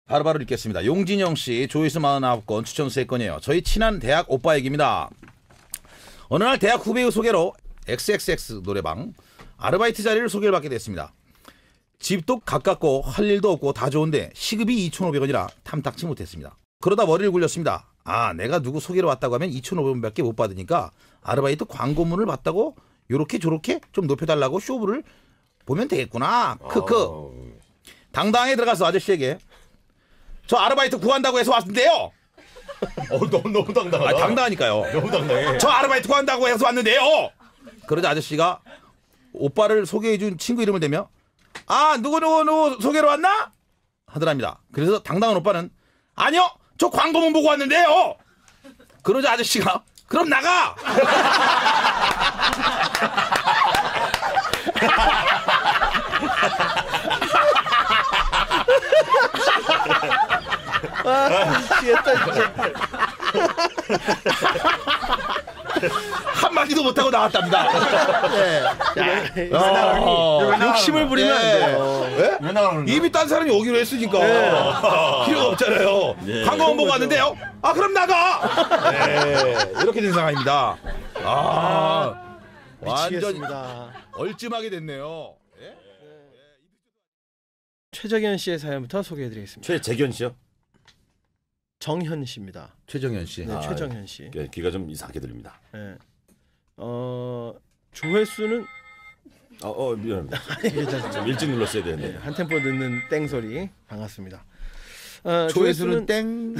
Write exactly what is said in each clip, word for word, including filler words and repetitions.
바로바로 읽겠습니다. 용진영 씨, 조회수 사십구 건, 추천 세 건이에요. 저희 친한 대학 오빠 얘기입니다. 어느 날 대학 후배의 소개로 엑스엑스엑스 노래방 아르바이트 자리를 소개를 받게 됐습니다. 집도 가깝고 할 일도 없고 다 좋은데 시급이 이천오백 원이라 탐탁치 못했습니다. 그러다 머리를 굴렸습니다. 아, 내가 누구 소개로 왔다고 하면 이천오백 원밖에 못 받으니까 아르바이트 광고문을 봤다고 요렇게 저렇게 좀 높여달라고 쇼부를 보면 되겠구나. 크크. 당당하게 들어가서 아저씨에게 저 아르바이트 구한다고 해서 왔는데요. 어, 너무 너무 당당하다. 아, 당당하니까요. 너무 당당해. 저 아르바이트 구한다고 해서 왔는데요. 그러자 아저씨가 오빠를 소개해준 친구 이름을 대며 아, 누구 누구 누구 소개로 왔나? 하더랍니다. 그래서 당당한 오빠는 아니요, 저 광고문 보고 왔는데요. 그러자 아저씨가 그럼 나가. 아, 미치겠다 진짜. 한마디도 못하고 나왔답니다. 네. 야, 어, 욕심을 부리면 네. 안 돼요. 네? 왜 나가는 거야? 이미 딴 사람이 오기로 했으니까 네. 필요가 없잖아요. 네. 광고문 보고 왔는데요. 아, 그럼 나가. 네. 이렇게 된 상황입니다. 아, 완전 얼찜하게 됐네요. 네? 네. 최정현 씨의 사연부터 소개해드리겠습니다. 최재견 씨요? 정현 씨입니다. 최정현 씨. 네, 아, 최정현 씨. 예, 귀가 좀 이상하게 들립니다. 네. 어, 조회수는 어, 어 미안합니다. 괜찮습니다. 좀 일찍 눌렀어야 되는데. 네, 한 템포 늦는 땡 소리 반갑습니다. 어, 조회수는 조회수는 땡.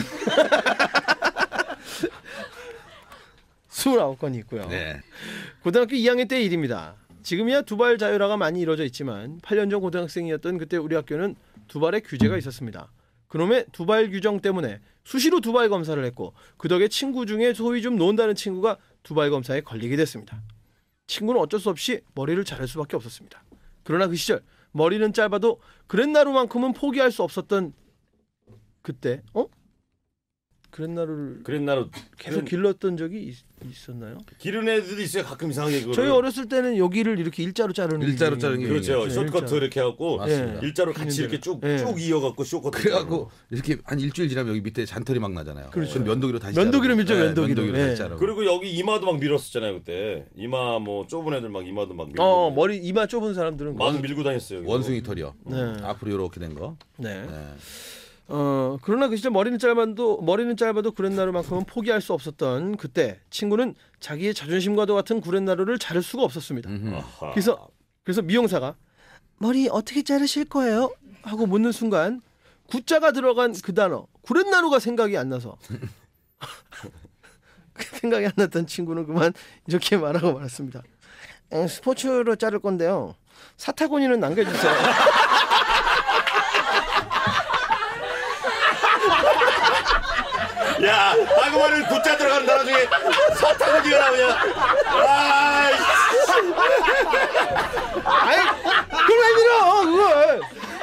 이십구 건이 있고요. 네. 고등학교 이 학년 때 일입니다. 지금이야 두발 자율화가 많이 이루어져 있지만 팔 년 전 고등학생이었던 그때 우리 학교는 두발의 규제가 있었습니다. 그놈의 두발 규정 때문에 수시로 두발 검사를 했고 그 덕에 친구 중에 소위 좀 논다는 친구가 두발 검사에 걸리게 됐습니다. 친구는 어쩔 수 없이 머리를 자를 수밖에 없었습니다. 그러나 그 시절 머리는 짧아도 그랜나루만큼은 포기할 수 없었던 그때 어? 그랜나루를 그랜나루 계속 그랜... 길렀던 적이 있, 있었나요? 기른 애들이 있어요. 가끔 이상하게 그거를. 저희 어렸을 때는 여기를 이렇게 일자로 자르는 일자로 자르는 게 그렇죠. 네, 숏커트 일자로. 이렇게 해갖고 맞습니다. 일자로 같이 이렇게 쭉쭉 네. 이어갖고 숏커트. 그래갖고 이렇게 한 일주일 지나면 여기 밑에 잔털이 막 나잖아요. 그렇죠. 그럼 면도기로 다시 면도기로 밀죠. 네, 면도기로. 면도기로 네. 다시 자르고. 그리고 여기 이마도 막 밀었었잖아요 그때. 이마 뭐 좁은 애들 막 이마도 막 밀고. 어 머리 이마 좁은 사람들은 막 밀고 다녔어요. 여기도. 원숭이 털이요. 네. 앞으로 이렇게 된 거. 네. 네. 어 그러나 그 시절 머리는 짧아도 머리는 짧아도 구렛나루만큼은 포기할 수 없었던 그때 친구는 자기의 자존심과도 같은 구렛나루를 자를 수가 없었습니다. 아하. 그래서 그래서 미용사가 머리 어떻게 자르실 거예요? 하고 묻는 순간 구자가 들어간 그 단어 구렛나루가 생각이 안 나서 생각이 안 났던 친구는 그만 이렇게 말하고 말았습니다. 에, 스포츠로 자를 건데요. 사타구니는 남겨주세요. 야, 아그만을 붙자 들어가는 단어 중에 사타구니가 나오냐? 아이, 아이, 그걸 왜 밀어, 그걸.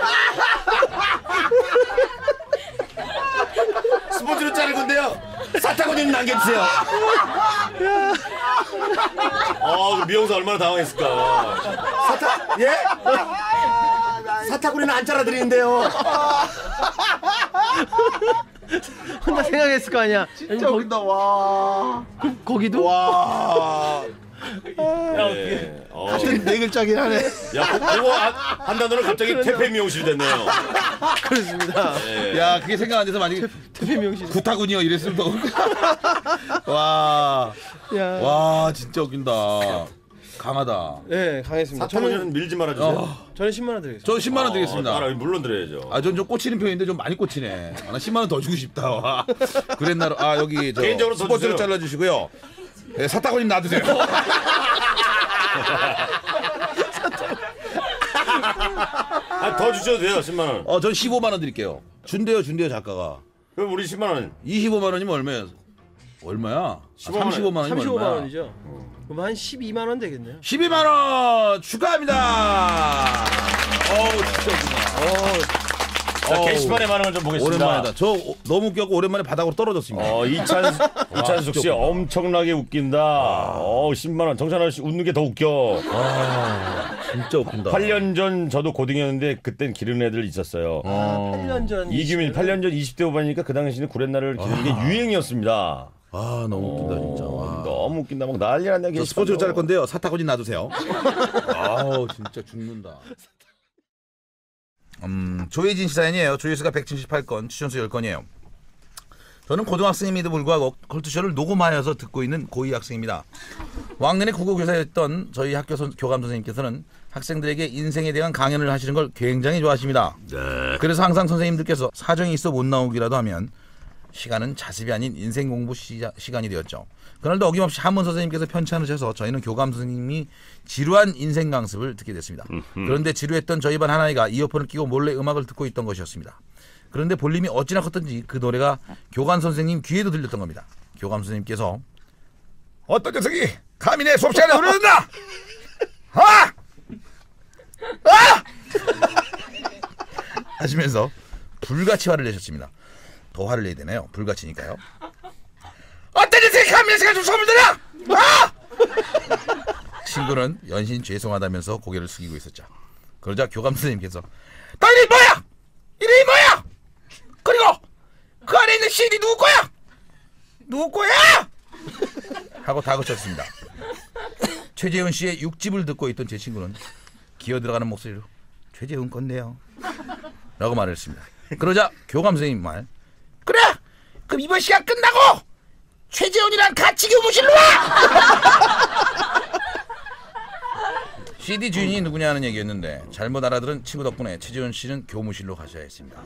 스포츠로 자를 건데요. 사타구니는 남겨주세요. 어, 그 미용사 얼마나 당황했을까. 사타, 예? 사타구니는 안 잘라드리는데요. 혼자 생각했을 거 아니야. 진짜 웃긴다. 와. 그, 거기도? 와. 야, 어떻게. 어. 같은 네 글자긴 하네. 야, 그거 한, 한 단어로 갑자기 태페 미용실 됐네요. 그렇습니다. 네. 야, 그게 생각 안 돼서 만약에 태페 미용실. 구타군이요 이랬으면 더. 와. 야. 와, 진짜 웃긴다. 강하다. 네, 강했습니다. 사타구니는 저는 밀지 말아주세요. 어. 저는 십만 원 드리겠습니다. 저 십만 원 드리겠습니다. 어, 따라, 물론 드려야죠. 아, 전 좀 꽂히는 편인데 좀 많이 꽂히네. 아, 나 십만 원 더 주고 싶다. 와. 그랬나로. 아, 여기 저 개인적으로 더 스포츠로 주세요. 잘라주시고요. 네, 사타구니 놔두세요. 아, 더 주셔도 돼요, 십만 원. 어, 전 십오만 원 드릴게요. 준대요, 준대요, 작가가. 그럼 우리 십만 원. 이십오만 원이면 얼마야? 얼마야? 아, 십오만 원. 삼십오만 원이면 삼십오만 얼마야? 원이죠. 그럼 한 십이만 원 되겠네요. 십이만 원 축하합니다. 어우, 진짜 웃기다. 자, 어우, 게시판의 반응을 좀 보겠습니다. 오랜만이다. 저 오- 너무 웃겨갖고 오랜만에 바닥으로 떨어졌습니다. 어, 이찬, 이찬숙 씨 엄청나게 웃긴다. 어, 십만 원. 정찬아 씨 웃는 게 더 웃겨. 진짜 웃긴다. 팔 년 전 저도 고딩이었는데 그땐 기르는 애들 있었어요. 아, 팔 년 전. 이규민 팔 년 전 이십 대 후반이니까 그 당시에는 구렛나루를 기르는 게 유행이었습니다. 아 너무 웃긴다 진짜. 어, 와. 너무 웃긴다. 막 난리 났네. 저 스포츠로 자를 건데요. 사타구니 놔두세요. 아우 진짜 죽는다. 음 조혜진 씨 사연이에요. 조회수가 백칠십팔 건, 추천수 십 건이에요. 저는 고등학생임에도 불구하고 컬투쇼를 녹음하여서 듣고 있는 고이 학생입니다. 왕년에 국어교사였던 저희 학교 선, 교감 선생님께서는 학생들에게 인생에 대한 강연을 하시는 걸 굉장히 좋아하십니다. 네. 그래서 항상 선생님들께서 사정이 있어 못 나오기라도 하면 시간은 자습이 아닌 인생 공부 시자, 시간이 되었죠. 그날도 어김없이 한문 선생님께서 편치 않으셔서 저희는 교감 선생님이 지루한 인생 강습을 듣게 됐습니다. 그런데 지루했던 저희 반 하나이가 이어폰을 끼고 몰래 음악을 듣고 있던 것이었습니다. 그런데 볼륨이 어찌나 컸던지 그 노래가 교감 선생님 귀에도 들렸던 겁니다. 교감 선생님께서 어떤 녀석이 감히 내 수업 시간에 노래를 듣나? 아! 아! 하시면서 불같이 화를 내셨습니다. 더 화를 내야 되나요? 불같이니까요. 어떤 녀석이 감히 내 시간에 수업을 듣나? 아! 친구는 연신 죄송하다면서 고개를 숙이고 있었죠. 그러자 교감 선생님께서 너 이름이 뭐야? 이름이 뭐야? 그리고 그 안에 있는 씨디 누구 거야? 누구 거야? 하고 다그쳤습니다. 최재훈 씨의 육집을 듣고 있던 제 친구는 기어 들어가는 목소리로 최재훈 건데요 라고 말을 했습니다. 그러자 교감 선생님 말 그래 그럼 이번 시간 끝나고 최재훈이랑 같이 교무실로 와! 씨디 주인이 누구냐 하는 얘기였는데 잘못 알아들은 친구 덕분에 최재훈 씨는 교무실로 가셔야 했습니다.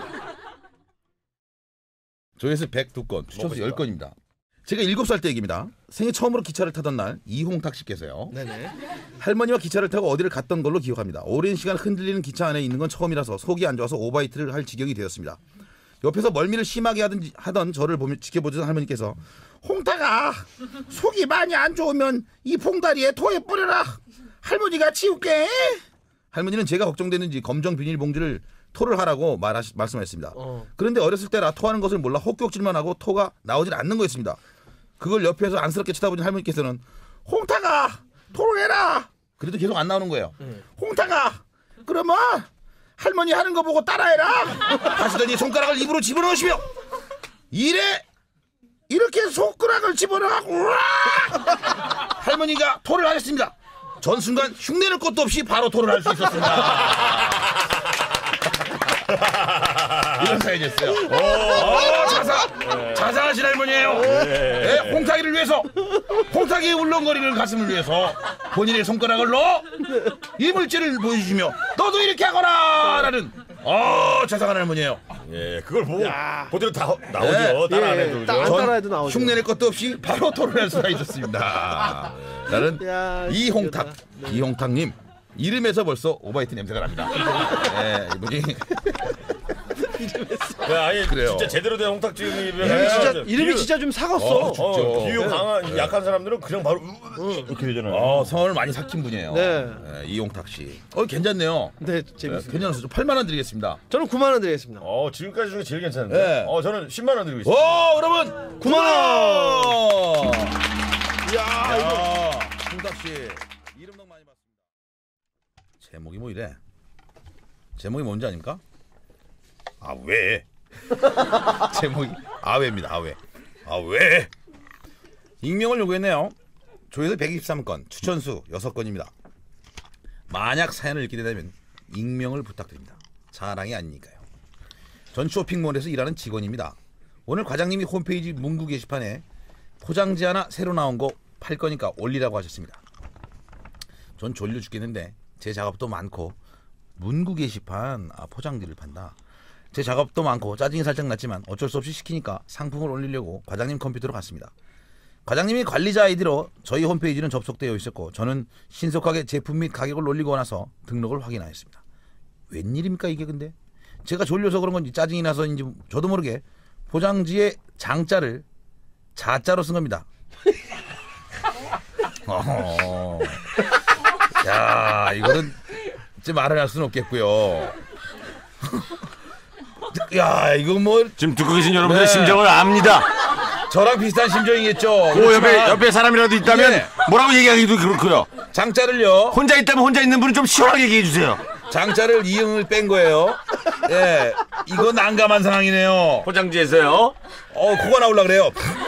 조회수 백이 건, 추천수 십 건입니다. 제가 일곱 살 때 얘기입니다. 생애 처음으로 기차를 타던 날 이홍탁 씨께서요. 네네. 할머니와 기차를 타고 어디를 갔던 걸로 기억합니다. 오랜 시간 흔들리는 기차 안에 있는 건 처음이라서 속이 안 좋아서 오바이트를 할 지경이 되었습니다. 옆에서 멀미를 심하게 하던, 하던 저를 보며 지켜보던 할머니께서 홍탁아 속이 많이 안 좋으면 이 봉다리에 토해 뿌려라. 할머니가 치울게. 할머니는 제가 걱정되는지 검정 비닐봉지를 토를 하라고 말하시, 말씀하셨습니다. 어. 그런데 어렸을 때라 토하는 것을 몰라 헛격질만 하고 토가 나오질 않는 거였습니다. 그걸 옆에서 안쓰럽게 쳐다보는 할머니께서는 홍탁아 토를 해라. 그래도 계속 안 나오는 거예요. 음. 홍탁아 그러면 할머니 하는 거 보고 따라해라 하시더니 손가락을 입으로 집어넣으시며 이래 이렇게 손가락을 집어넣고 할머니가 토를 하셨습니다. 전 순간 흉내낼 것도 없이 바로 토를 할 수 있었습니다. 이런 사연이었어요. 오, 자사, 네. 자상하신 할머니예요. 네. 네, 홍탁이를 위해서, 홍탁이의 울렁거리는 가슴을 위해서 본인의 손가락을 넣어 이물질을 보여주시며 너도 이렇게 하거라라는 어, 자상한 할머니예요. 예, 그걸 보고 그대로 다 나오죠. 네. 따라 안 해도. 예, 안 따라해도 나오죠. 흉내낼 것도 없이 바로 토론할 수가 있었습니다. 나는 야, 이홍탁, 네. 이홍탁님. 이름에서 벌써 오바이트 냄새가 납니다. 네, 이분이 야, 아니 그래요. 진짜 제대로 된 홍탁지음이 이름이 진짜 이름이 비유, 진짜 좀 사갔어. 어, 어, 비유 강한 네. 약한 사람들은 그냥 바로 응. 이렇게 되잖아요. 어, 성을 많이 삭힌 분이에요. 네. 네, 이홍탁 씨. 어, 괜찮네요. 네, 재밌습니다. 네, 괜찮아서 팔만 원 드리겠습니다. 저는 구만 원 드리겠습니다. 어, 지금까지 중에 제일 괜찮은데. 네. 어, 저는 십만 원 드리고 있습니다. 오, 그러면 구만 원. 이야, 이거 홍탁 씨 이름 너무 많이 봤습니다. 제목이 뭐 이래? 제목이 뭔지 아닙니까? 아 왜? 제목이 아왜입니다. 아왜? 아 왜? 익명을 요구했네요. 조회수 백이십삼 건, 추천수 여섯 건입니다. 만약 사연을 읽게 되면 익명을 부탁드립니다. 자랑이 아니니까요. 전 쇼핑몰에서 일하는 직원입니다. 오늘 과장님이 홈페이지 문구 게시판에 포장지 하나 새로 나온 거 팔 거니까 올리라고 하셨습니다. 전 졸려 죽겠는데 제 작업도 많고 문구 게시판 아, 포장지를 판다. 제 작업도 많고 짜증이 살짝 났지만 어쩔 수 없이 시키니까 상품을 올리려고 과장님 컴퓨터로 갔습니다. 과장님이 관리자 아이디로 저희 홈페이지는 접속되어 있었고 저는 신속하게 제품 및 가격을 올리고 나서 등록을 확인하였습니다. 웬일입니까 이게 근데? 제가 졸려서 그런 건지 짜증이 나서인지 저도 모르게 포장지에 장자를 자자로 쓴 겁니다. 어... 야 이거는 이제 말을 할 수는 없겠고요. 야 이거 뭐 지금 듣고 계신 여러분들의 네. 심정을 압니다. 저랑 비슷한 심정이겠죠. 그 옆에 그렇지만 옆에 사람이라도 있다면 네. 뭐라고 얘기하기도 그렇고요. 장자를요. 혼자 있다면 혼자 있는 분은 좀 시원하게 얘기해 주세요. 장자를 이응을 뺀 거예요. 예, 이거 난감한 상황이네요. 포장지에서요. 어, 코가 나올라 그래요.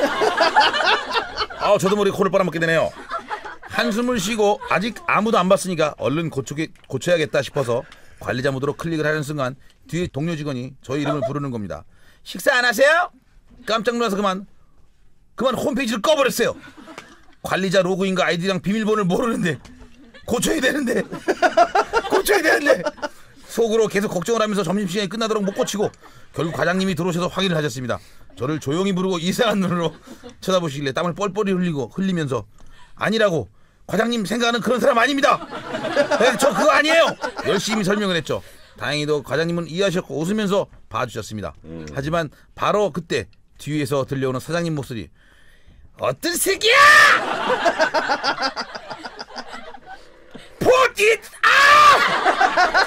아, 저도 모르게 코를 빨아먹게 되네요. 한숨을 쉬고 아직 아무도 안 봤으니까 얼른 고쳐게, 고쳐야겠다 싶어서 관리자 모드로 클릭을 하는 순간 뒤에 동료 직원이 저희 이름을 부르는 겁니다. 식사 안 하세요? 깜짝 놀라서 그만 그만 홈페이지를 꺼버렸어요. 관리자 로그인과 아이디랑 비밀번호를 모르는데 고쳐야 되는데 고쳐야 되는데 속으로 계속 걱정을 하면서 점심시간이 끝나도록 못 고치고 결국 과장님이 들어오셔서 확인을 하셨습니다. 저를 조용히 부르고 이상한 눈으로 쳐다보시길래 땀을 뻘뻘이 흘리고 흘리면서 아니라고 과장님 생각하는 그런 사람 아닙니다. 네, 저 그거 아니에요. 열심히 설명을 했죠. 다행히도 과장님은 이해하셨고 웃으면서 봐주셨습니다. 음. 하지만 바로 그때 뒤에서 들려오는 사장님 목소리. 어떤 새끼야! 포짓 아!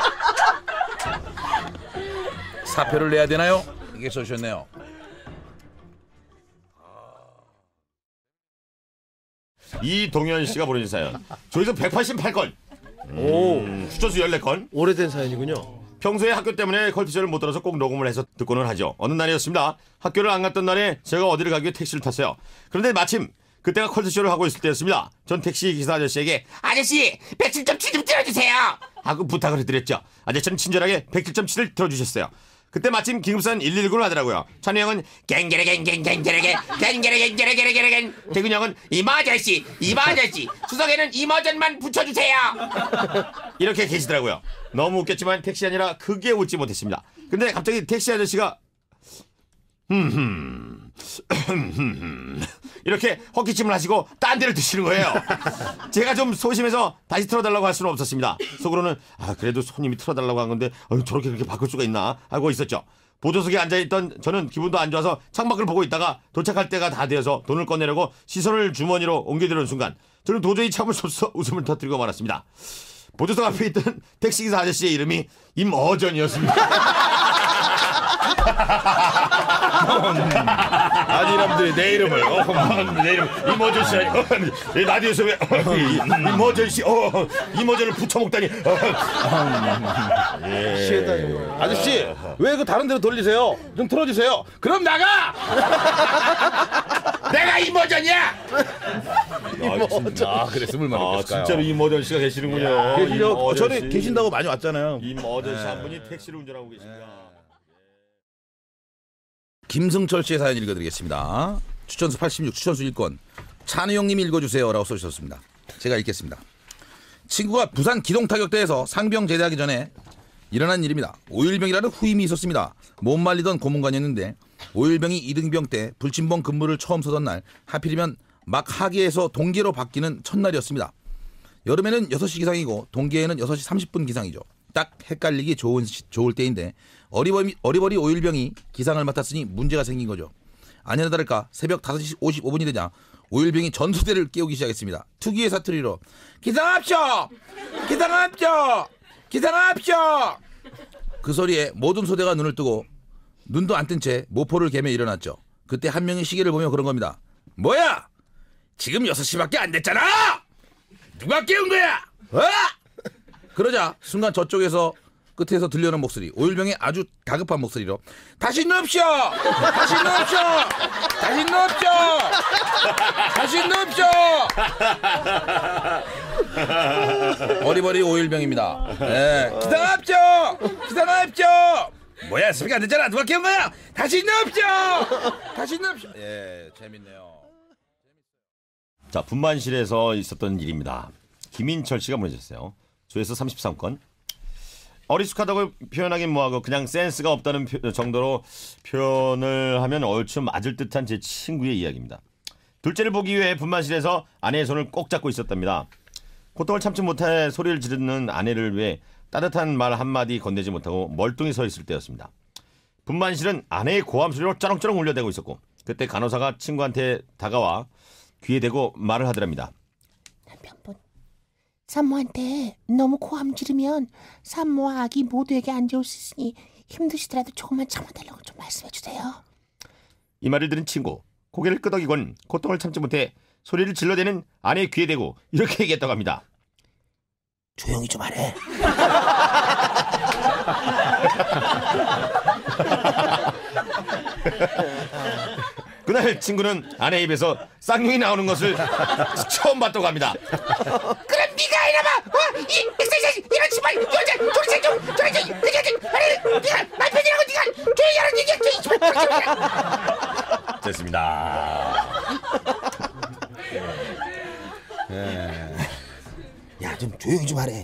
사표를 내야 되나요? 이게 써주셨네요. 이동현 씨가 보내준 사연. 저기서 백팔십팔 건. 음, 추천수 열네 건. 오래된 사연이군요. 평소에 학교 때문에 컬투쇼를 못 들어서 꼭 녹음을 해서 듣고는 하죠. 어느 날이었습니다. 학교를 안 갔던 날에 제가 어디를 가기 위해 택시를 탔어요. 그런데 마침 그때가 컬투쇼를 하고 있을 때였습니다. 전 택시 기사 아저씨에게 아저씨 백칠 점 칠 좀 틀어주세요 하고 부탁을 해드렸죠. 아저씨는 친절하게 백칠 점 칠을 틀어주셨어요. 그때 마침 긴급선 일일구를 하더라고요. 찬우 형은 갱게레갱갱갱게레갱 갱게레갱게레갱게레갱 태균 형은 이모 아저씨 이모 아저씨 수석에는 이모전만 붙여주세요 이렇게 계시더라고요. 너무 웃겼지만 택시 아니라 크게 웃지 못했습니다. 근데 갑자기 택시 아저씨가 이렇게 헛기침을 하시고 딴 데를 드시는 거예요. 제가 좀 소심해서 다시 틀어달라고 할 수는 없었습니다. 속으로는 아 그래도 손님이 틀어달라고 한 건데 어휴, 저렇게 그렇게 바꿀 수가 있나 하고 있었죠. 보조석에 앉아있던 저는 기분도 안 좋아서 창밖을 보고 있다가 도착할 때가 다 되어서 돈을 꺼내려고 시선을 주머니로 옮겨드는 순간 저는 도저히 참을 수 없어 웃음을 터뜨리고 말았습니다. 보조석 앞에 있던 택시기사 아저씨의 이름이 임어전이었습니다. 아니 이놈들이 내 이름을 어, 내 이름 이모전 씨 아니 라디오에서 왜 이모전 씨 어, 이모전을 붙여먹다니 어. 예. 시에다 정말. 아저씨 왜 그 다른 데로 돌리세요? 좀 틀어주세요. 그럼 나가. 내가 이모전이야. 이모전. 아 그래 스물만 아 웃겼을까요? 진짜로 이모전 씨가 계시는군요. 계시죠. 어, 전에 씨. 계신다고 많이 왔잖아요. 이모전 씨 한 분이 택시를 운전하고 계십니다. 김승철 씨의 사연 읽어드리겠습니다. 추천수 팔십육, 추천수 일 건. 찬우 형님이 읽어주세요 라고 써주셨습니다. 제가 읽겠습니다. 친구가 부산 기동타격대에서 상병 제대하기 전에 일어난 일입니다. 오일병이라는 후임이 있었습니다. 못 말리던 고문관이었는데 오일병이 이등병 때 불침봉 근무를 처음 서던 날 하필이면 막 하계에서 동계로 바뀌는 첫날이었습니다. 여름에는 여섯 시 기상이고 동계에는 여섯 시 삼십 분 기상이죠. 딱 헷갈리기 좋은, 좋을 때인데 어리버리, 어리버리 오일병이 기상을 맡았으니 문제가 생긴 거죠. 아니나 다를까 새벽 다섯 시 오십오 분이 되자 오일병이 전소대를 깨우기 시작했습니다. 특유의 사투리로 기상합쇼! 기상합쇼! 기상합쇼! 그 소리에 모든 소대가 눈을 뜨고 눈도 안 뜬 채 모포를 개며 일어났죠. 그때 한 명이 시계를 보며 그런 겁니다. 뭐야? 지금 여섯 시밖에 안 됐잖아! 누가 깨운 거야? 어? 그러자 순간 저쪽에서 끝에서 들려오는 목소리, 오일병의 아주 다급한 목소리로 다시 넣읍쇼! 다시 넣읍쇼! 다시 넣읍쇼! 다시 넣읍쇼! 어리버리 오일병입니다. 네. 기상합쇼! 기상합쇼! 뭐야 수비가 안 됐잖아. 누가 깨운 거야? 다시 넣읍쇼! 다시 넣읍쇼! 예, 재밌네요. 자, 분만실에서 있었던 일입니다. 김인철 씨가 보내주셨어요. 조회수 삼십삼 건. 어리숙하다고 표현하긴 뭐하고 그냥 센스가 없다는 표, 정도로 표현을 하면 얼추 맞을 듯한 제 친구의 이야기입니다. 둘째를 보기 위해 분만실에서 아내의 손을 꼭 잡고 있었답니다. 고통을 참지 못해 소리를 지르는 아내를 위해 따뜻한 말 한마디 건네지 못하고 멀뚱히 서 있을 때였습니다. 분만실은 아내의 고함 소리로 쩌렁쩌렁 울려대고 있었고 그때 간호사가 친구한테 다가와 귀에 대고 말을 하더랍니다. 남편분, 산모한테 너무 고함 지르면 산모와 아기 모두에게 안 좋을 수 있으니 힘드시더라도 조금만 참아달라고 좀 말씀해 주세요. 이 말을 들은 친구, 고개를 끄덕이곤 고통을 참지 못해 소리를 질러대는 아내의 귀에 대고 이렇게 얘기했다고 합니다. 조용히 좀 하래. 그날 친구는 아내 입에서 쌍용이 나오는 것을 처음 봤다고 합니다. 그럼 네가 이놈아, 어? 이 엑스엑스 이런 씨발 여자 도대체 좀 도대체 그냥 아니 네가 남편이라고 네가 조용히 하라는 얘기야. 이 씨발. 됐습니다. 야, 좀 조용히 좀 하래.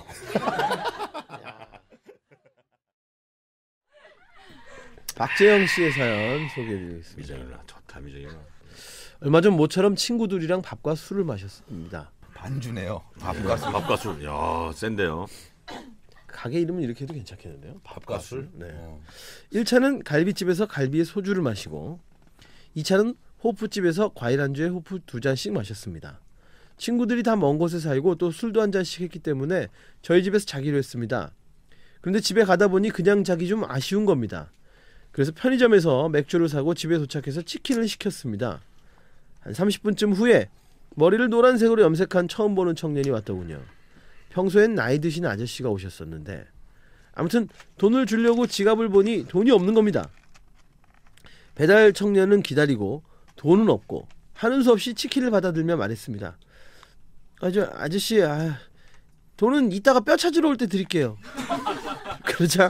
박재영 씨의 사연 소개해드리겠습니다. 미정이나 좋다 미정이나. 얼마 전 모처럼 친구들이랑 밥과 술을 마셨습니다. 반주네요. 밥과 술. 밥과 술. 야 센데요. 가게 이름은 이렇게 해도 괜찮겠는데요? 밥과 술. 네. 어. 일 차는 갈비집에서 갈비에 소주를 마시고 이 차는 호프집에서 과일 안주에 호프 두 잔씩 마셨습니다. 친구들이 다 먼 곳에 살고 또 술도 한 잔씩 했기 때문에 저희 집에서 자기로 했습니다. 그런데 집에 가다 보니 그냥 자기 좀 아쉬운 겁니다. 그래서 편의점에서 맥주를 사고 집에 도착해서 치킨을 시켰습니다. 한 삼십 분쯤 후에 머리를 노란색으로 염색한 처음 보는 청년이 왔더군요. 평소엔 나이 드신 아저씨가 오셨었는데 아무튼 돈을 주려고 지갑을 보니 돈이 없는 겁니다. 배달 청년은 기다리고 돈은 없고 하는 수 없이 치킨을 받아들며 말했습니다. 아저 아저씨 아, 돈은 이따가 뼈 찾으러 올 때 드릴게요. 그러자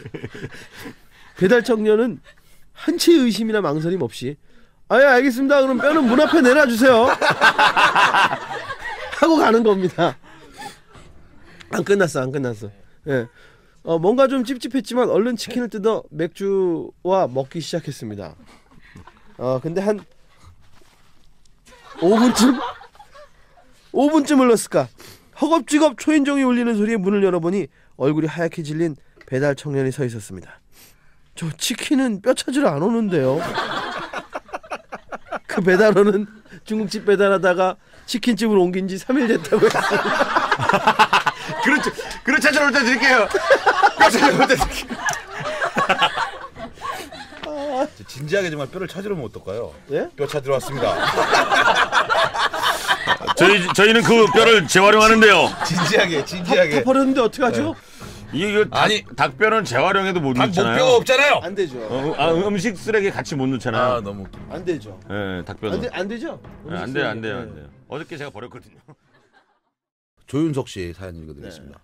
배달 청년은 한치의 의심이나 망설임 없이 아예 알겠습니다. 그럼 뼈는 문 앞에 내놔주세요. 하고 가는 겁니다. 안 끝났어, 안 끝났어. 예, 어, 뭔가 좀 찝찝했지만 얼른 치킨을 뜯어 맥주와 먹기 시작했습니다. 어, 근데 한 오 분쯤 오 분쯤 흘렀을까? 허겁지겁 초인종이 울리는 소리에 문을 열어보니 얼굴이 하얗게 질린 배달 청년이 서 있었습니다. 저 치킨은 뼈 찾으러 안 오는데요. 그 배달원은 중국집 배달하다가 치킨집으로 옮긴 지 삼 일 됐다고 했어요. 그렇죠. 그렇죠. 찾아올 때 드릴게요. 찾아올 때 드릴게요. 진지하게 정말 뼈를 찾으러 오면 어떨까요? 예? 뼈 찾으러 왔습니다. 저희 저희는 그 뼈를 재활용하는데요. 진지하게, 진지하게. 다 버렸는데 어떻게 하죠? 이게 이거 닭, 아니, 닭뼈는 재활용해도 못 닭 넣잖아요. 목뼈가 없잖아요. 안 되죠. 어, 아, 음식 쓰레기 같이 못 넣잖아요. 아, 너무 웃겨. 안 되죠. 예, 닭뼈는. 안, 되, 안 되죠? 예, 안 돼요, 안 돼요, 네. 안 돼요. 어저께 제가 버렸거든요. 조윤석 씨 사연 읽어드리겠습니다.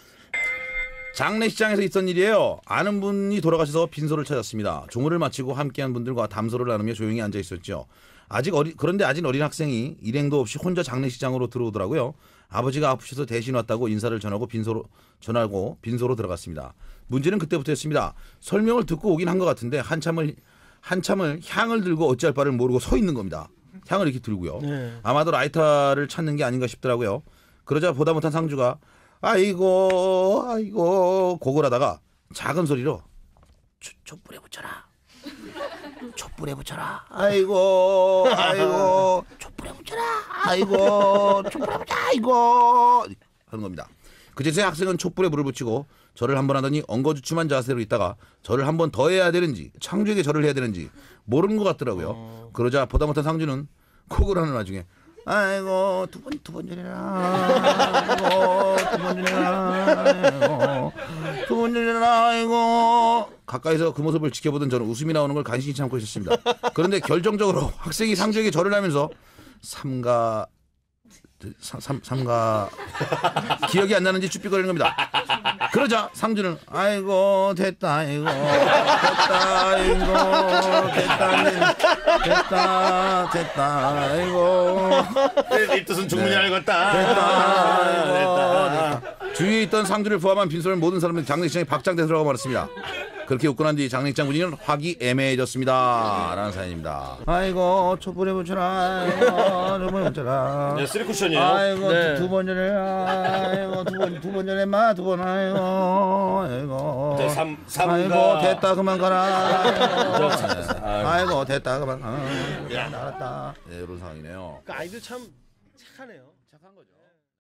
장례식장에서 있던 일이에요. 아는 분이 돌아가셔서 빈소를 찾았습니다. 종호를 마치고 함께한 분들과 담소를 나누며 조용히 앉아 있었죠. 아직 어리, 그런데 아직 어린 학생이 일행도 없이 혼자 장례식장으로 들어오더라고요. 아버지가 아프셔서 대신 왔다고 인사를 전하고 빈소로 전하고 빈소로 들어갔습니다. 문제는 그때부터였습니다. 설명을 듣고 오긴 한 것 같은데 한참을 한참을 향을 들고 어찌할 바를 모르고 서 있는 겁니다. 향을 이렇게 들고요. 네. 아마도 라이터를 찾는 게 아닌가 싶더라고요. 그러자 보다 못한 상주가 아이고 아이고 고글하다가 작은 소리로 촛불에 붙여라. 촛불에 붙여라. 아이고 아이고 촛불에 붙여라. 아이고 촛불에 붙여. 아이고 하는 겁니다. 그제서야 학생은 촛불에 불을 붙이고 절을 한 번 하더니 엉거주춤한 자세로 있다가 절을 한 번 더 해야 되는지 창주에게 절을 해야 되는지 모르는 것 같더라고요. 어... 그러자 보다 못한 상주는 코골하는 와중에 아이고 두 번 두 번 전이라 아이고 두 번 전이라 아이고 두 번 전이라 아이고 가까이서 그 모습을 지켜보던 저는 웃음이 나오는 걸 간신히 참고 있었습니다. 그런데 결정적으로 학생이 상주에게 절을 하면서 삼가 삼, 삼가 기억이 안 나는지 쭈삣거리는 겁니다. 그러자 상주는 아이고 됐다 아이고 됐다 아이고 됐다 됐다 됐다 아이고 이 뜻은 충분히 알겠다. 됐다 아이고 됐다. 주위에 있던 상주를 포함한 빈소를 모든 사람들이 장례식장에 박장대 들어가 말았습니다. 그렇게 웃고 난 뒤 장례식장 분위기는 화기애매해졌습니다. 라는 사연입니다. 아이고 촛불에 붙여라. 아이고 촛불에 붙여라. 네, 쓰리 쿠션이에요. 아이고 네. 두 번 전에 아이고 두 번 두 번 전에 마 두 번 아이고 아이고 저 삼, 삼가... 아이고 됐다 그만 가라. 아이고, 네. 아이고 됐다 그만 가라. 야 나갔다. 네, 이런 상황이네요. 그러니까 아이들 참 착하네요. 착한 거죠.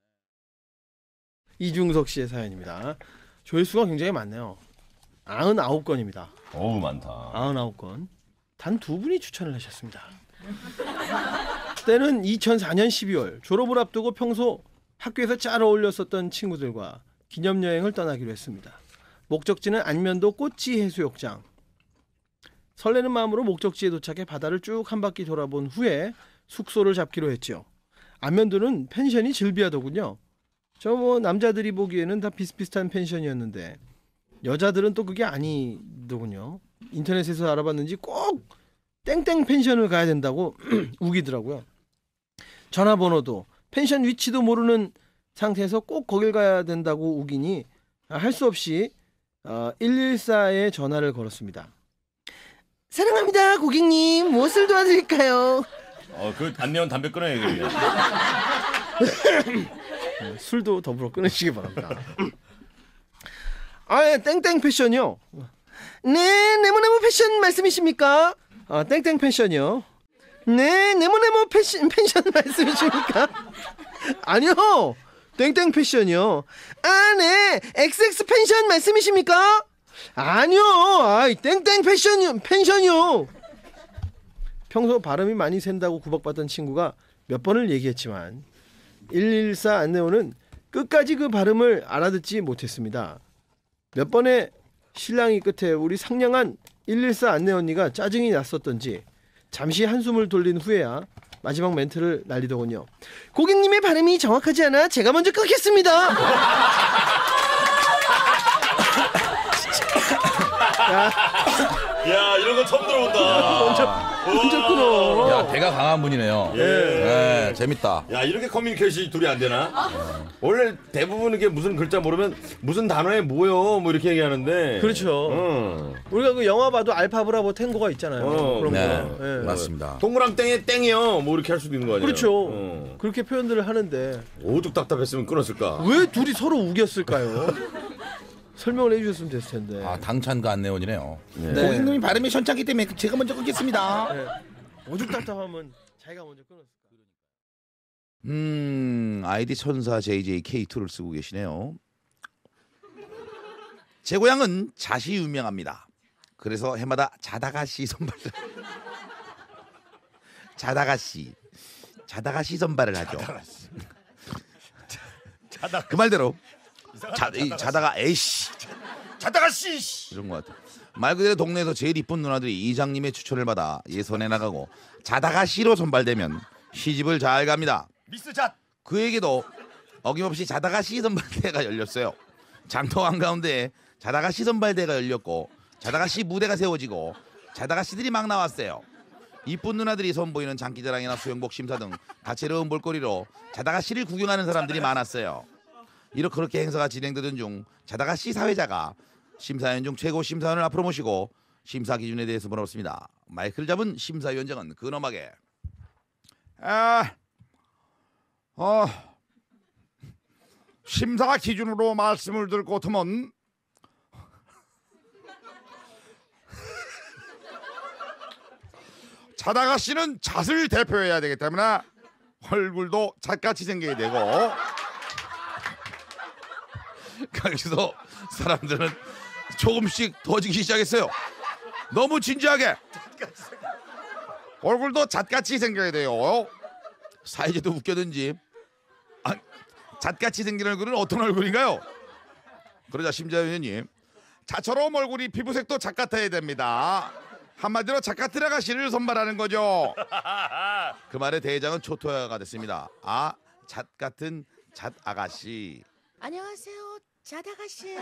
이중석 씨의 사연입니다. 조회수가 굉장히 많네요. 구십구 건입니다. 어우 많다. 구십구 건. 단 두 분이 추천을 하셨습니다. 때는 이천사 년 십이월 졸업을 앞두고 평소 학교에서 잘 어울렸었던 친구들과 기념여행을 떠나기로 했습니다. 목적지는 안면도 꼬치 해수욕장. 설레는 마음으로 목적지에 도착해 바다를 쭉 한 바퀴 돌아본 후에 숙소를 잡기로 했죠. 안면도는 펜션이 즐비하더군요. 저 뭐 남자들이 보기에는 다 비슷비슷한 펜션이었는데 여자들은 또 그게 아니더군요. 인터넷에서 알아봤는지 꼭 땡땡 펜션을 가야 된다고 우기더라고요. 전화번호도 펜션 위치도 모르는 상태에서 꼭 거길 가야 된다고 우기니 할 수 없이 일일사에 전화를 걸었습니다. 사랑합니다 고객님, 무엇을 도와드릴까요? 어, 그 안내원 담배 끊어야 되겠네요. 술도 더불어 끊으시기 바랍니다. 아, 예, 땡땡 패션이요. 네, 네모네모 패션 말씀이십니까? 아, 땡땡 패션이요. 네, 네모네모 패션 펜션 말씀이십니까? 아니요, 땡땡 패션이요. 아, 네, 엑스엑스 펜션 말씀이십니까? 아니요, 아이 땡땡 패션이요, 펜션이요. 평소 발음이 많이 샌다고 구박받던 친구가 몇 번을 얘기했지만 일일사 안내원은 끝까지 그 발음을 알아듣지 못했습니다. 몇 번의 실랑이 끝에 우리 상냥한 일일사 안내 언니가 짜증이 났었던지 잠시 한숨을 돌린 후에야 마지막 멘트를 날리더군요. 고객님의 발음이 정확하지 않아 제가 먼저 끊겠습니다. 야, 야, 이런 거 처음 들어본다. 먼저 먼저 끊어. 야, 대가 강한 분이네요. 예. 네, 재밌다. 야, 이렇게 커뮤니케이션이 둘이 안 되나? 원래 대부분 이게 무슨 글자 모르면 무슨 단어에 뭐요? 뭐 이렇게 얘기하는데. 그렇죠. 어. 우리가 그 영화 봐도 알파브라보 탱고가 있잖아요. 어, 그런 네, 거. 예. 맞습니다. 동그랑땡에 땡이요. 뭐 이렇게 할 수도 있는 거 아니에요? 그렇죠. 어. 그렇게 표현들을 하는데 오죽 답답했으면 끊었을까? 왜 둘이 서로 우겼을까요? 설명을 해주셨으면 됐을 텐데. 아, 당찬 그 안내원이네요. 네. 고객님이 발음이 현찮기 때문에 제가 먼저 끊겠습니다. 네. 오죽 답답하면 자기가 먼저 끊었을까. 음, 아이디 천사 제이제이케이이를 쓰고 계시네요. 제 고향은 잣이 유명합니다. 그래서 해마다 잣아가씨 선발을 잣아가씨 잣아가씨 선발을 하죠. 그 말대로 자, 이 자다가 에이씨 자다가 씨 이런 것 같아. 말 그대로 동네에서 제일 이쁜 누나들이 이장님의 추천을 받아 예선에 나가고 자다가 씨로 선발되면 시집을 잘 갑니다. 미스 잣. 그에게도 어김없이 자다가 씨 선발대회가 열렸어요. 장터 한가운데 자다가 씨 선발대회가 열렸고 자다가 씨 무대가 세워지고 자다가 씨들이 막 나왔어요. 이쁜 누나들이 선보이는 장기자랑이나 수영복 심사 등 다채로운 볼거리로 자다가 씨를 구경하는 사람들이 많았어요. 이렇게 그렇게 행사가 진행되던 중 자다가 씨 사회자가 심사위원 중 최고 심사위원을 앞으로 모시고 심사 기준에 대해서 물었습니다. 마이크를 잡은 심사위원장은 근엄하게 아, 어, 심사 기준으로 말씀을 드릴 것 같으면 자다가 씨는 잣을 대표해야 되기 때문에 얼굴도 잣같이 생겨야 되고 거기서 사람들은 조금씩 더지기 시작했어요. 너무 진지하게 얼굴도 잣같이 생겨야 돼요. 사이즈도 웃겨든지 아, 잣같이 생긴 얼굴은 어떤 얼굴인가요? 그러자 심사위원님 잣처럼 얼굴이 피부색도 잣 같아야 됩니다. 한마디로 잣 같은 아가씨를 선발하는 거죠. 그 말에 대장은 초토화가 됐습니다. 아, 잣 같은 잣 아가씨. 안녕하세요, 자다가씨예요.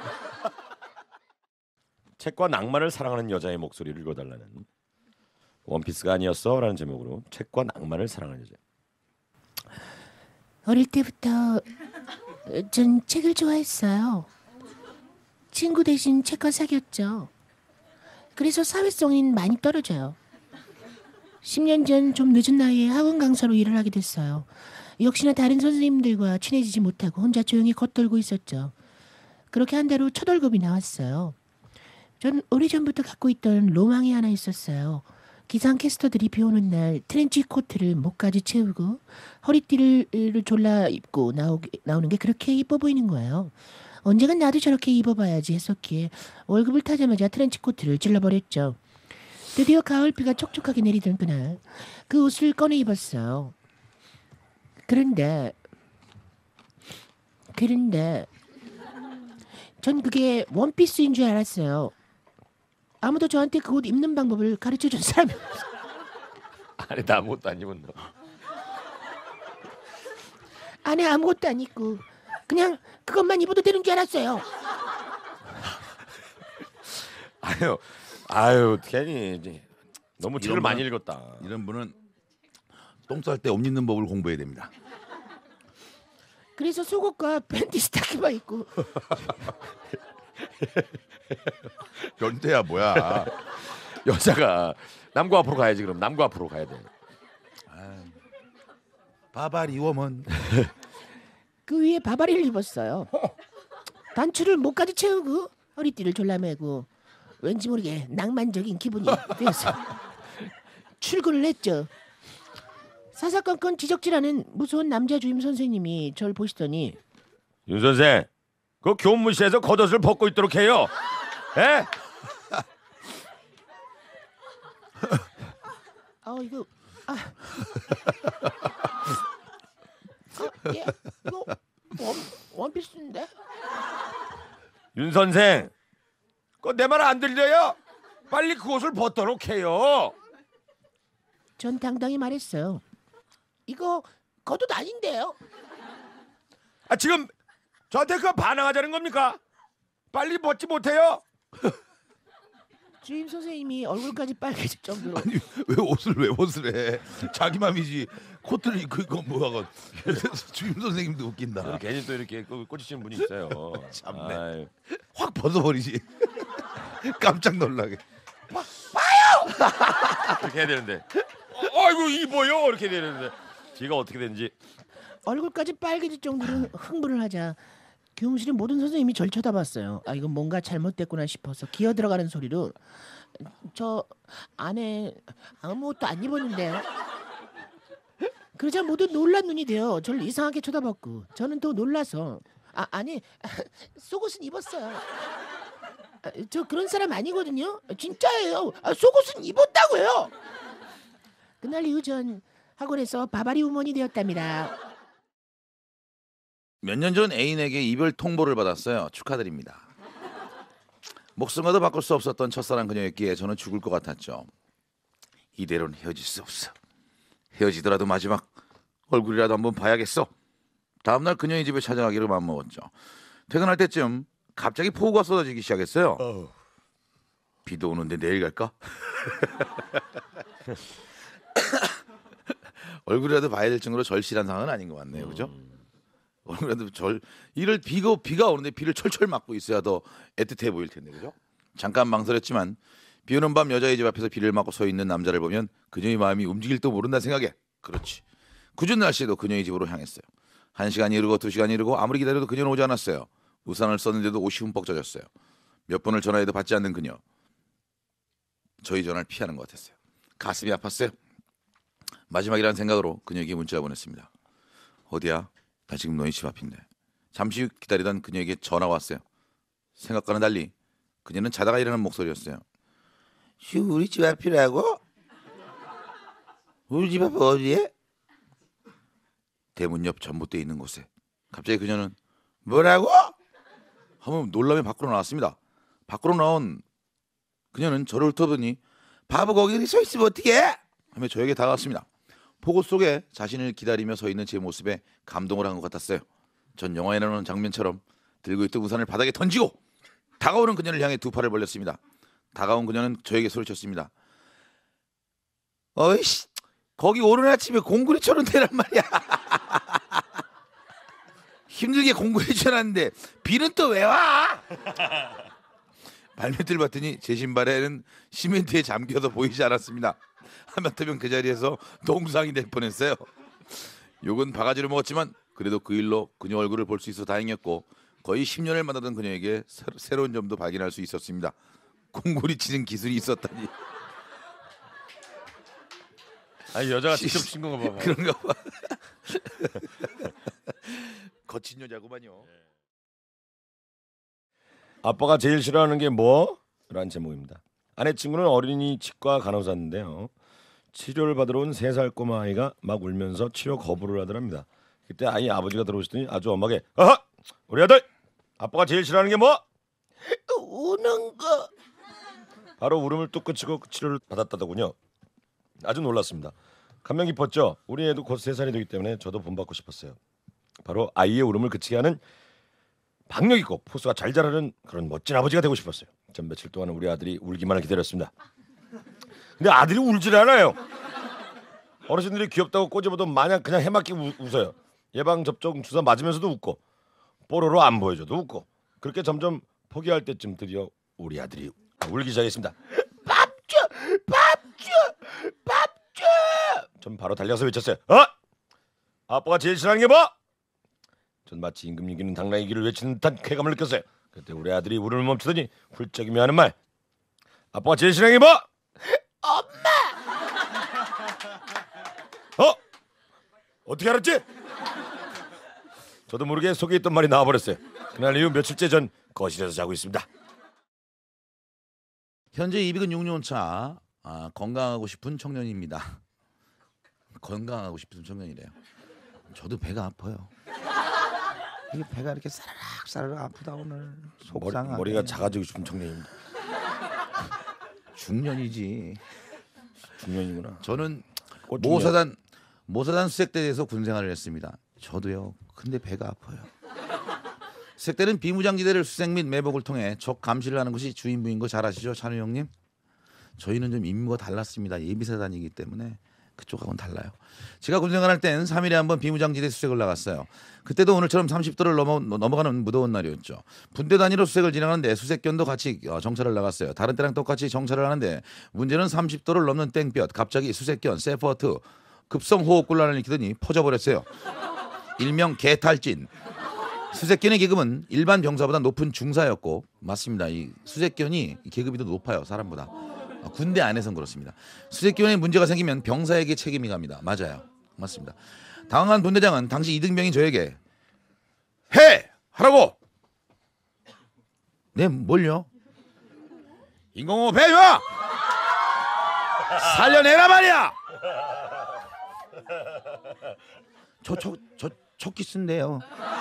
책과 낭만을 사랑하는 여자의 목소리를 읽어달라는 원피스가 아니었어 라는 제목으로 책과 낭만을 사랑하는 여자. 어릴 때부터 전 책을 좋아했어요. 친구 대신 책과 사귀었죠. 그래서 사회성인 많이 떨어져요. 십 년 전 좀 늦은 나이에 학원 강사로 일을 하게 됐어요. 역시나 다른 선생님들과 친해지지 못하고 혼자 조용히 겉돌고 있었죠. 그렇게 한 달 후 첫 월급이 나왔어요. 전 오래전부터 갖고 있던 로망이 하나 있었어요. 기상캐스터들이 비 오는 날 트렌치 코트를 목까지 채우고 허리띠를 졸라 입고 나오게, 나오는 게 그렇게 이뻐 보이는 거예요. 언젠간 나도 저렇게 입어봐야지 했었기에 월급을 타자마자 트렌치 코트를 찔러버렸죠. 드디어 가을비가 촉촉하게 내리던 그날 그 옷을 꺼내 입었어요. 그런데 그런데 전 그게 원피스인 줄 알았어요. 아무도 저한테 그 옷 입는 방법을 가르쳐준 사람이 없어요. 아니 나 아무것도 안 입었나? 안에 아무것도 안 입고 그냥 그것만 입어도 되는 줄 알았어요. 아유, 아유, 괜히 이제 너무 책을 이런 많이 분은- 읽었다. 이런 분은 똥 쌀 때 옷 입는 법을 공부해야 됩니다. 그래서 속옷과 팬티 스타킹만 입고 변태야 뭐야. 여자가 남과 앞으로 가야지. 그럼 남과 앞으로 가야 돼. 바바리 워먼. 그 위에 바바리를 입었어요. 단추를 목까지 채우고 허리띠를 졸라매고 왠지 모르게 낭만적인 기분이 돼서 출근을 했죠. 사사건건 지적질하는 무서운 남자 주임 선생님이 절 보시더니 윤 선생, 그 교무실에서 겉옷을 벗고 있도록 해요. 예? 아 이거 아, 아 예, 이거 원 원피스인데. 윤 선생, 그 내 말 안 들려요? 빨리 그 옷을 벗도록 해요. 전 당당히 말했어요. 이거 겉옷 아닌데요? 아 지금 저한테 그 반항하자는 겁니까? 빨리 벗지 못해요? 주임 선생님이 얼굴까지 빨개질 정도로 아니 왜 옷을 왜 옷을 해? 자기 맘이지. 코트를 입고 이거 뭐야. 주임 선생님도 웃긴다. 괜히 또 이렇게 꽂히시는 분이 있어요. 참네. 아유. 확 벗어버리지. 깜짝 놀라게. 이렇게 해야 되는데. 어, 아이고 입어요 이렇게 해야 되는데. 지가 어떻게 된지. 얼굴까지 빨개질 정도로 흥분을 하자 교무실의 모든 선생님이 절 쳐다봤어요. 아 이건 뭔가 잘못됐구나 싶어서 기어 들어가는 소리로 저 안에 아무것도 안 입었는데요. 그러자 모두 놀란 눈이 돼요. 저를 이상하게 쳐다봤고 저는 더 놀라서 아 아니 속옷은 입었어요. 아, 저 그런 사람 아니거든요. 진짜예요. 아, 속옷은 입었다고요. 그날 이후 전 학원에서 바바리 우먼이 되었답니다. 몇 년 전 애인에게 이별 통보를 받았어요. 축하드립니다. 목숨과도 바꿀 수 없었던 첫사랑 그녀였기에 저는 죽을 것 같았죠. 이대로는 헤어질 수 없어. 헤어지더라도 마지막 얼굴이라도 한번 봐야겠어. 다음날 그녀의 집에 찾아가기로 마음먹었죠. 퇴근할 때쯤 갑자기 폭우가 쏟아지기 시작했어요. 어. 비도 오는데 내일 갈까? 얼굴이라도 봐야 될 정도로 절실한 상황은 아닌 것 같네요. 그죠? 얼굴이라도 절 이를 비가 비가 오는데 비를 철철 맞고 있어야 더 애틋해 보일 텐데. 그죠? 잠깐 망설였지만 비 오는 밤 여자의 집 앞에서 비를 맞고 서 있는 남자를 보면 그녀의 마음이 움직일도 모른다는 생각에 그렇지. 궂은 날씨에도 그녀의 집으로 향했어요. 한 시간이 흐르고 두 시간이 흐르고 아무리 기다려도 그녀는 오지 않았어요. 우산을 썼는데도 옷이 흠뻑 젖었어요. 몇 번을 전화해도 받지 않는 그녀. 저희 전화를 피하는 것 같았어요. 가슴이 아팠어요. 마지막이라는 생각으로 그녀에게 문자를 보냈습니다. 어디야? 나 지금 너희 집 앞인데. 잠시 후 기다리던 그녀에게 전화가 왔어요. 생각과는 달리 그녀는 자다가 일어나는 목소리였어요. 지금 우리 집 앞이라고? 우리 집 앞 어디에? 대문 옆 전봇대에 있는 곳에. 갑자기 그녀는 뭐라고? 하면 놀라며 밖으로 나왔습니다. 밖으로 나온 그녀는 저를 훑어보니 바보 거기 서 있으면 어떡해? 하며 저에게 다가왔습니다. 폭우 속에 자신을 기다리며 서 있는 제 모습에 감동을 한 것 같았어요. 전 영화에 나오는 장면처럼 들고 있던 우산을 바닥에 던지고 다가오는 그녀를 향해 두 팔을 벌렸습니다. 다가온 그녀는 저에게 소리쳤습니다. 어이씨, 거기 오른 아침에 공구리 쳐는 데란 말이야. 힘들게 공구리 쳐놨는데 비는 또 왜 와? 발밑을 봤더니 제 신발에는 시멘트에 잠겨서 보이지 않았습니다. 하마터면 그 자리에서 동상이 될 뻔했어요. 욕은 바가지로 먹었지만 그래도 그 일로 그녀 얼굴을 볼 수 있어 다행이었고 거의 십 년을 만나던 그녀에게 새로, 새로운 점도 발견할 수 있었습니다. 공구리 치는 기술이 있었다니. 아니 여자가 직접 친 건가 봐. 그런가 봐. 거친 여자구만요. 아빠가 제일 싫어하는 게 뭐? 라는 제목입니다. 아내 친구는 어린이 치과 간호사인데요. 치료를 받으러 온 세 살 꼬마 아이가 막 울면서 치료 거부를 하더랍니다. 그때 아이 아버지가 들어오시더니 아주 엄하게 아하! 우리 아들! 아빠가 제일 싫어하는 게 뭐? 우는 거. 바로 울음을 뚝 그치고 치료를 받았다더군요. 아주 놀랐습니다. 감명 깊었죠. 우리 애도 곧 세 살이 되기 때문에 저도 본받고 싶었어요. 바로 아이의 울음을 그치게 하는 박력 있고 포스가 잘 자라는 그런 멋진 아버지가 되고 싶었어요. 전 며칠 동안 우리 아들이 울기만을 기다렸습니다. 근데 아들이 울질 않아요. 어르신들이 귀엽다고 꼬집어도 마냥 그냥 해맑게 우, 웃어요. 예방접종 주사 맞으면서도 웃고 뽀로로 안 보여줘도 웃고 그렇게 점점 포기할 때쯤 드디어 우리 아들이 울기 시작했습니다. 밥 줘! 밥 줘! 밥 줘! 전 바로 달려서 외쳤어요. 어? 아빠가 제일 싫어하는 게 뭐? 전 마치 임금 이기는 당나귀 길을 외치는 듯한 쾌감을 느꼈어요. 그때 우리 아들이 울음을 멈추더니 훌쩍이며 하는 말. 아빠가 제일 싫어하는 게 뭐? 엄마! 어? 어떻게 알았지? 저도 모르게 속에 있던 말이 나와버렸어요. 그날 이후 며칠째 전 거실에서 자고 있습니다. 현재 이백은 육 년 차 아, 건강하고 싶은 청년입니다. 건강하고 싶은 청년이래요. 저도 배가 아파요. 이 배가 이렇게 사르륵 사르륵 아프다 오늘. 속상하게. 머리, 머리가 작아지고 싶은 청년입니다. 중년이지. 중년이구나. 저는 꽃중년. 모사단 모사단 수색대에서 군생활을 했습니다. 저도요. 근데 배가 아파요. 수색대는 비무장지대를 수색 및 매복을 통해 적 감시를 하는 것이 주임무인 거 잘 아시죠, 찬우 형님? 저희는 좀 임무가 달랐습니다. 예비사단이기 때문에 그쪽하고는 달라요. 제가 군생활할 땐 삼 일에 한 번 비무장지대 수색을 나갔어요. 그때도 오늘처럼 삼십 도를 넘어, 넘어가는 무더운 날이었죠. 분대 단위로 수색을 진행하는데 수색견도 같이 정찰을 나갔어요. 다른 때랑 똑같이 정찰을 하는데 문제는 삼십 도를 넘는 땡볕 갑자기 수색견 세퍼트 급성 호흡곤란을 일으키더니 퍼져버렸어요. 일명 개탈진. 수색견의 계급은 일반 병사보다 높은 중사였고 맞습니다. 이 수색견이 계급이 더 높아요. 사람보다. 군대 안에선 그렇습니다. 수색견에 문제가 생기면 병사에게 책임이 갑니다. 맞아요. 맞습니다. 당황한 분대장은 당시 이등병인 저에게 해! 하라고! 네, 뭘요? 인공호흡 해줘! 살려내라 말이야! 저, 저, 저, 첫 키스인데요.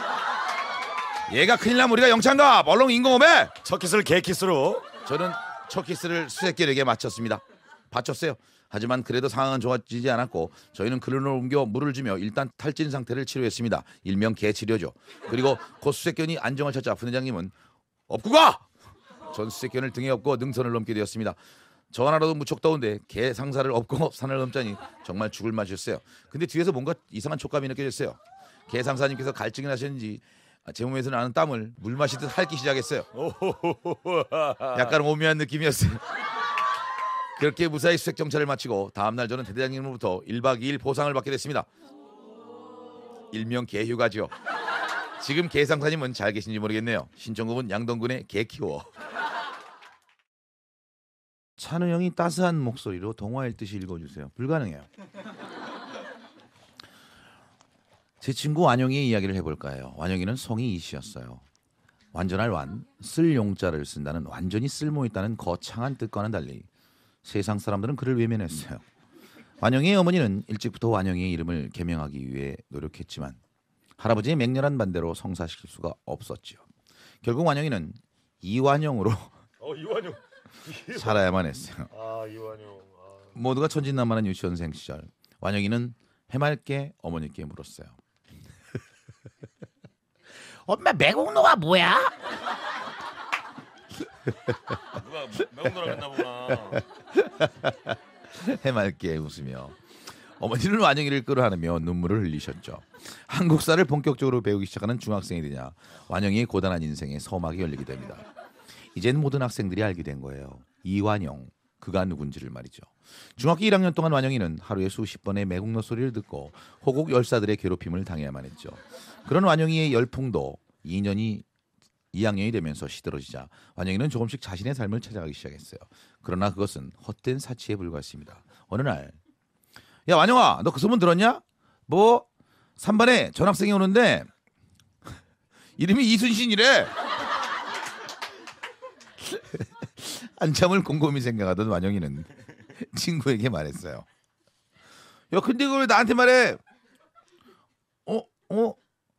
얘가 큰일 나면 우리가 영창가 얼렁 인공호흡해! 첫 키스를 개키스로. 저는 첫 키스를 수색견에게 마쳤습니다. 바쳤어요. 하지만 그래도 상황은 좋아지지 않았고 저희는 그른을 옮겨 물을 주며 일단 탈진 상태를 치료했습니다. 일명 개치료죠. 그리고 곧 수색견이 안정을 찾자 분대장님은 업고 가! 전 수색견을 등에 업고 능선을 넘게 되었습니다. 저 하나라도 무척 더운데 개 상사를 업고 산을 넘자니 정말 죽을 맛이었어요. 근데 뒤에서 뭔가 이상한 촉감이 느껴졌어요. 개 상사님께서 갈증이 나셨는지 제 몸에서 나는 땀을 물 마시듯 핥기 시작했어요. 약간 오묘한 느낌이었어요. 그렇게 무사히 수색 정찰을 마치고 다음날 저는 대대장님으로부터 일박 이일 보상을 받게 됐습니다. 일명 개휴가죠. 지금 개상사님은 잘 계신지 모르겠네요. 신청곡은 양동근의 개 키워. 찬우 형이 따스한 목소리로 동화 읽듯이 읽어주세요. 불가능해요. 제 친구 완영이의 이야기를 해볼까 해요. 완영이는 성이 이씨였어요. 완전할 완, 쓸 용자를 쓴다는 완전히 쓸모있다는 거창한 뜻과는 달리 세상 사람들은 그를 외면했어요. 완영이의 어머니는 일찍부터 완영이의 이름을 개명하기 위해 노력했지만 할아버지의 맹렬한 반대로 성사시킬 수가 없었지요. 결국 완영이는 이완영으로 어, 이완용. 살아야만 했어요. 아, 이완용. 아. 모두가 천진난만한 유치원생 시절 완영이는 해맑게 어머니께 물었어요. 엄마 매국노가 뭐야? 누가 매운 노래 했나 보구나. 해맑게 웃으며 어머니는 완영이를 끌어안으며 눈물을 흘리셨죠. 한국사를 본격적으로 배우기 시작하는 중학생이 되냐 완영이의 고단한 인생에 서막이 열리게 됩니다. 이젠 모든 학생들이 알게 된 거예요. 이완영, 그가 누군지를 말이죠. 중학교 일 학년 동안 완영이는 하루에 수십 번의 매국노 소리를 듣고 호국 열사들의 괴롭힘을 당해야만 했죠. 그런 완영이의 열풍도 이 년이 이 학년이 되면서 시들어지자 완영이는 조금씩 자신의 삶을 찾아가기 시작했어요. 그러나 그것은 헛된 사치에 불과했습니다. 어느 날, 야 완영아, 너 그 소문 들었냐? 뭐 삼 반에 전학생이 오는데 이름이 이순신이래. 한참을 곰곰이 생각하던 완영이는 친구에게 말했어요. 야, 근데 그걸 왜 나한테 말해? 어? 어?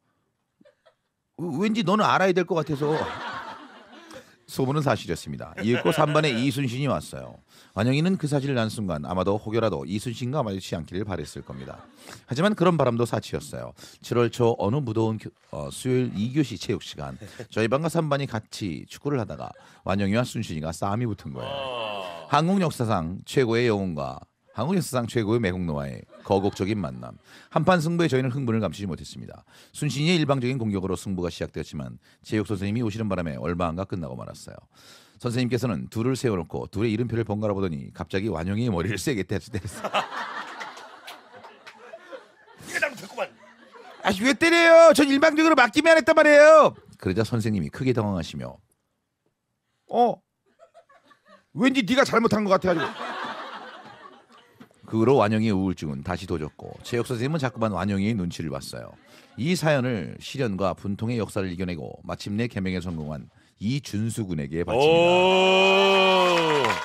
왠지 너는 알아야 될 것 같아서. 소문은 사실이었습니다. 이윽고 삼 반에 이순신이 왔어요. 완영이는 그 사실을 난 순간 아마도 혹여라도 이순신과 마주치지 않기를 바랬을 겁니다. 하지만 그런 바람도 사치였어요. 칠월 초 어느 무더운 교, 어, 수요일 이 교시 체육 시간, 저희 반과 삼 반이 같이 축구를 하다가 완영이와 순신이가 싸움이 붙은 거예요. 한국 역사상 최고의 영웅과 한국 역사상 최고의 매국노와의 거국적인 만남. 한판 승부에 저희는 흥분을 감추지 못했습니다. 순신이의 일방적인 공격으로 승부가 시작되었지만 체육 선생님이 오시는 바람에 얼마 안가 끝나고 말았어요. 선생님께서는 둘을 세워놓고 둘의 이름표를 번갈아 보더니 갑자기 완영이의 머리를 세게 때렸어요. 네가 잘못했구만. 아씨 왜 때려요? 전 일방적으로 맞기만 했단 말이에요. 그러자 선생님이 크게 당황하시며 어? 왠지 네가 잘못한 것 같아가지고. 그 후로 완영이의 우울증은 다시 도졌고 체육 선생님은 자꾸만 완영이의 눈치를 봤어요. 이 사연을 시련과 분통의 역사를 이겨내고 마침내 개명에 성공한 이준수 군에게 바칩니다.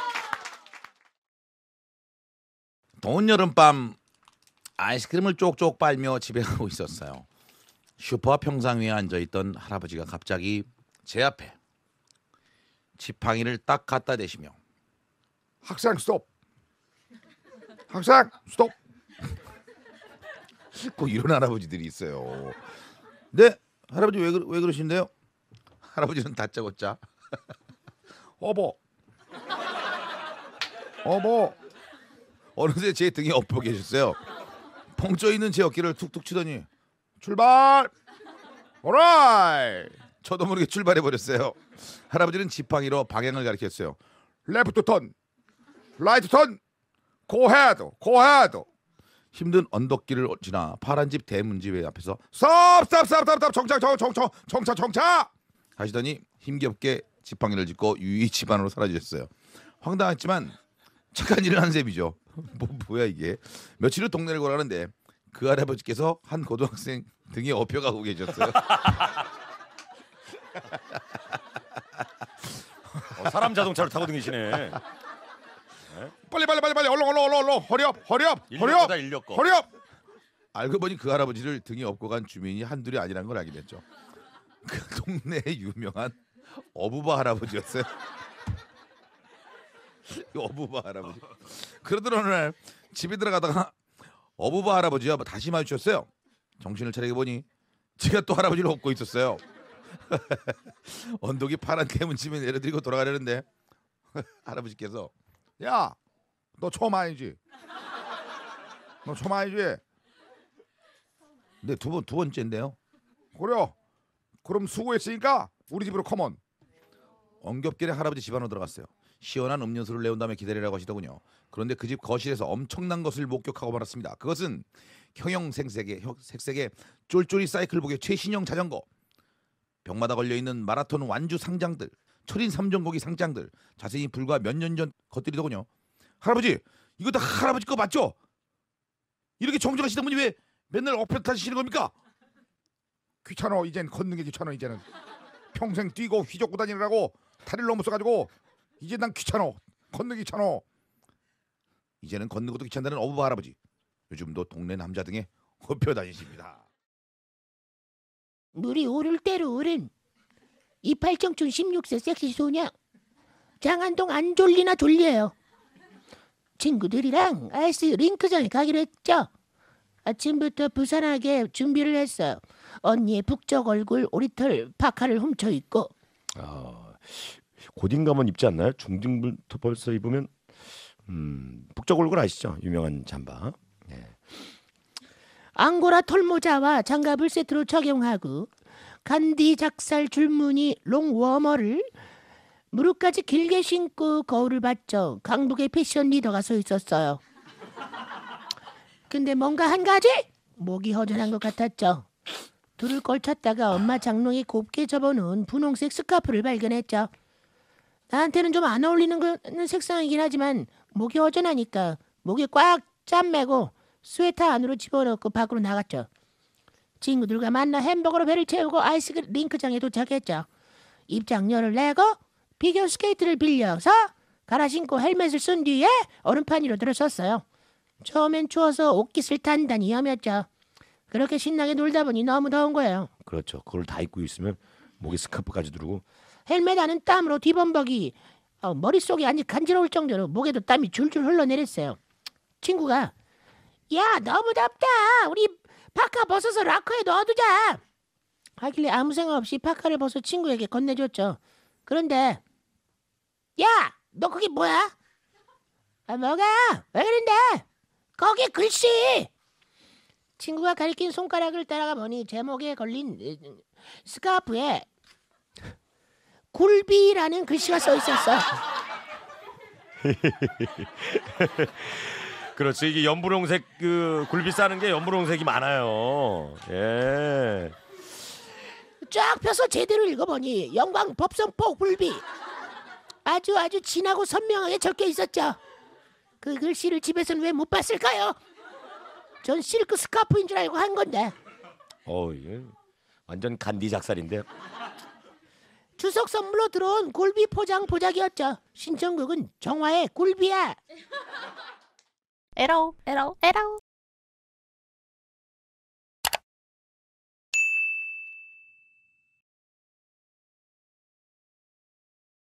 더운 여름밤 아이스크림을 쪽쪽 빨며 집에 가고 있었어요. 슈퍼 평상 위에 앉아있던 할아버지가 갑자기 제 앞에 지팡이를 딱 갖다 대시며 학생 스톱. 학생 스톱. 꼭 이런 할아버지들이 있어요. 네 할아버지 왜, 왜 그러신데요? 할아버지는 다짜고짜 어버 어버 어느새 제 등에 엎어 계셨어요. 펑쪄 있는 제 어깨를 툭툭 치더니 출발. 오라이. 저도 모르게 출발해 버렸어요. 할아버지는 지팡이로 방향을 가리켰어요. 레프트 턴 라이트 턴 고헤드 고헤드. 힘든 언덕길을 지나 파란 집 대문집 앞에서 스톱 스톱 스톱 스톱 스톱 정차 정차 정차 정차 하시더니 힘겹게 지팡이를 짚고 유유히 집 안으로 사라지셨어요. 황당했지만 착한 일을 한 셈이죠. 뭐 뭐야 이게. 며칠 후 동네를 걸어가는데 그 할아버지께서 한 고등학생 등에 업혀가고 계셨어요. 어, 사람 자동차를 타고 다니시네. 빨리 빨리 빨리 빨리 얼른 얼른 얼른 얼른 허리업 허리업 허리업 인력거다 인력거. 허리업. 알고 보니 그 할아버지를 등에 업고 간 주민이 한둘이 아니란 걸 알게 됐죠. 그 동네의 유명한 어부바 할아버지였어요. 어부바 할아버지. 그러던 어느 날 집에 들어가다가 어부바 할아버지와 다시 마주쳤어요. 정신을 차리게 보니 제가 또 할아버지를 업고 있었어요. 언덕이 파란 대문집에 내려드리고 돌아가려는데 할아버지께서 야, 너 처음 아니지? 너 처음 아니지? 네, 두 번 두 번째인데요. 그래. 그럼 수고했으니까 우리 집으로 컴온. 엉겹결에 할아버지 집 안으로 들어갔어요. 시원한 음료수를 내온 다음에 기다리라고 하시더군요. 그런데 그 집 거실에서 엄청난 것을 목격하고 말았습니다. 그것은 형형색색의 색색의 쫄쫄이 사이클복의 최신형 자전거, 벽마다 걸려있는 마라톤 완주 상장들, 철인 삼종고기 상장들, 자세히 불과 몇 년 전 것들이더군요. 할아버지, 이거 다 할아버지 거 맞죠? 이렇게 정정하시던 분이 왜 맨날 엎혀 타시는 겁니까? 귀찮어. 이젠 걷는 게 귀찮아. 이제는 평생 뛰고 휘젓고 다니느라고 다리를 너무 써가지고 이제 난 귀찮어. 걷는 게 귀찮어. 이제는 걷는 것도 귀찮다는 어부바 할아버지. 요즘도 동네 남자 등에 엎혀 다니십니다. 물이 오를 대로 오른 이팔청춘 십육 세 섹시 소녀 장안동 안 졸리나 졸려요. 친구들이랑 아이스 링크장에 가기로 했죠. 아침부터 부산하게 준비를 했어요. 언니의 북적 얼굴 오리털 파카를 훔쳐 입고. 아, 고딩감은 입지 않나요? 중딩부터 벌써 입으면 음, 북적 얼굴 아시죠? 유명한 잠바. 네. 앙고라 털모자와 장갑을 세트로 착용하고 간디 작살 줄무늬 롱워머를 무릎까지 길게 신고 거울을 봤죠. 강북의 패션 리더가 서 있었어요. 근데 뭔가 한 가지 목이 허전한 것 같았죠. 둘을 걸쳤다가 엄마 장롱에 곱게 접어놓은 분홍색 스카프를 발견했죠. 나한테는 좀 안 어울리는 그 색상이긴 하지만 목이 허전하니까 목에 꽉 짠매고 스웨터 안으로 집어넣고 밖으로 나갔죠. 친구들과 만나 햄버거로 배를 채우고 아이스 링크장에 도착했죠. 입장료를 내고 피겨 스케이트를 빌려서 갈아 신고 헬멧을 쓴 뒤에 얼음판 위로 들어섰어요. 처음엔 추워서 옷깃을 단단히 여몄죠. 그렇게 신나게 놀다 보니 너무 더운 거예요. 그렇죠. 그걸 다 입고 있으면 목에 스카프까지 두르고 헬멧 안은 땀으로 뒤범벅이 어, 머릿속이 아직 간지러울 정도로 목에도 땀이 줄줄 흘러내렸어요. 친구가 야 너무 덥다. 우리 파카 벗어서 락커에 넣어두자. 하길래 아무 생각 없이 파카를 벗어 친구에게 건네줬죠. 그런데 야 너 그게 뭐야? 아 뭐가? 왜 그런데? 거기 글씨. 친구가 가리킨 손가락을 따라가 보니 제목에 걸린 스카프에 굴비라는 글씨가 써 있었어. 그렇지. 이게 연분홍색 그 굴비 싸는 게 연분홍색이 많아요. 예. 쫙 펴서 제대로 읽어보니 영광 법성포 굴비. 아주 아주 진하고 선명하게 적혀 있었죠. 그 글씨를 집에서는 왜 못 봤을까요? 전 실크 스카프인 줄 알고 한 건데. 어, 이게 완전 간디 작살인데요. 추석 선물로 들어온 굴비 포장 보자기였죠. 신청곡은 정화의 굴비야. 에러 에러 에러